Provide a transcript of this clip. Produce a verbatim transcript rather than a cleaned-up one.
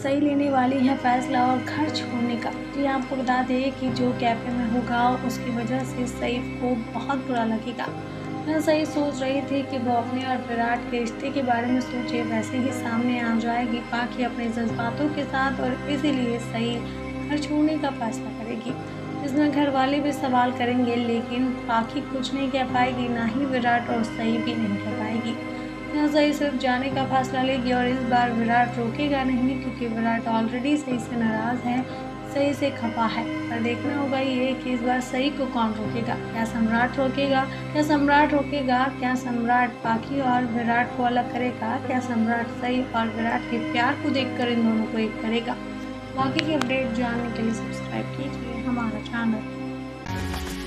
सही लेने वाली है फैसला और घर छोड़ने का। जी आपको बता दें कि जो कैफे में होगा उसकी वजह से सैफ को बहुत बुरा लगेगा। मैं सही सोच रही थी कि वो अपने और विराट के रिश्ते के बारे में सोचे, वैसे ही सामने आ जाएगी पाखी अपने जज्बातों के साथ और इसीलिए सही घर छोड़ने का फैसला करेगी। इसमें घर वाले भी सवाल करेंगे लेकिन पाखी कुछ नहीं कह पाएगी, ना ही विराट और सही भी नहीं कह पाएगी। यहाँ सही सिर्फ जाने का फैसला लेगी और इस बार विराट रोकेगा नहीं, क्योंकि विराट ऑलरेडी सही से नाराज है, सही से खफा है। पर देखना होगा ये कि इस बार सही को कौन रोकेगा। क्या सम्राट रोकेगा क्या सम्राट रोकेगा क्या सम्राट पाखी और विराट को अलग करेगा? क्या सम्राट सही और विराट के प्यार को देखकर इन दोनों को एक करेगा? बाकी की अपडेट जानने के लिए सब्सक्राइब कीजिए हमारा चैनल।